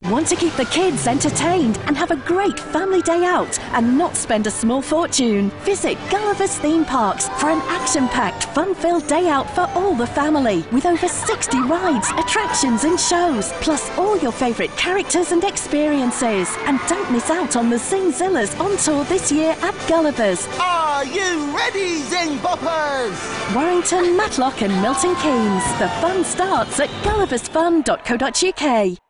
Want to keep the kids entertained and have a great family day out and not spend a small fortune? Visit Gullivers theme parks for an action-packed, fun-filled day out for all the family with over 60 rides, attractions and shows, plus all your favourite characters and experiences. And don't miss out on the Zingzillas on tour this year at Gullivers. Are you ready, Zing Boppers? Warrington, Matlock and Milton Keynes. The fun starts at gulliversfun.co.uk.